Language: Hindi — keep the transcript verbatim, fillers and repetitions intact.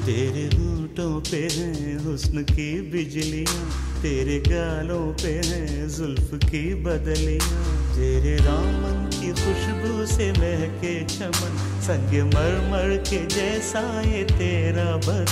तेरे होठों पे हैं हुस्न की बिजलियाँ, तेरे गालों पे हैं जुल्फ की बदलियाँ, तेरे दामन की खुशबू से महके चमन, संग मरमर के जैसा ये तेरा बदन।